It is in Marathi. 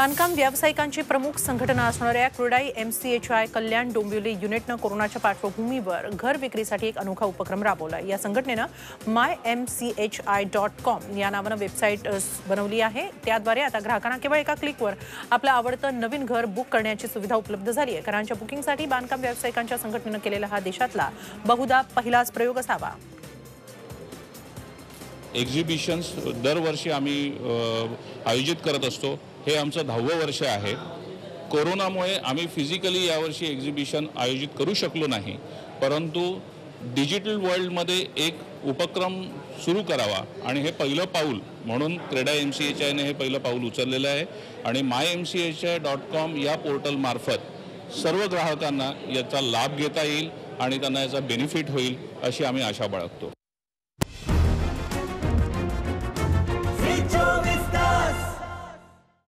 बांधकाम व्यावसायिकांची प्रमुख संघटना असणाऱ्या क्रेडाई MCHI कल्याण डोंबिवली युनिटनं कोरोनाच्या पार्श्वभूमीवर घर विक्रीसाठी एक अनोखा उपक्रम राबवला। या संघटनेनं mymchi.com या नावानं वेबसाईट बनवली आहे। त्याद्वारे आता ग्राहकांना केवळ एका क्लिकवर आपलं आवडतं नवीन घर बुक करण्याची सुविधा उपलब्ध झाली आहे। घरांच्या बुकिंगसाठी बांधकाम व्यावसायिकांच्या संघटनेनं केलेला हा देशातला बहुधा पहिलाच प्रयोग असावा। एक्झिबिशन्स दरवर्षी आम्ही आयोजित करत असतो। हे आमचं 10वं वर्ष आहे। कोरोनामुळे आम्ही फिजिकली यावर्षी एक्झिबिशन आयोजित करू शकलो नाही, परंतु डिजिटल वर्ल्डमध्ये एक उपक्रम सुरू करावा आणि हे पहिलं पाऊल म्हणून क्रेडाई MCHIने हे पहिलं पाऊल उचललेलं आहे आणि mymchi.com या पोर्टलमार्फत सर्व ग्राहकांना याचा लाभ घेता येईल आणि त्यांना याचा बेनिफिट होईल अशी आम्ही आशा बाळगतो।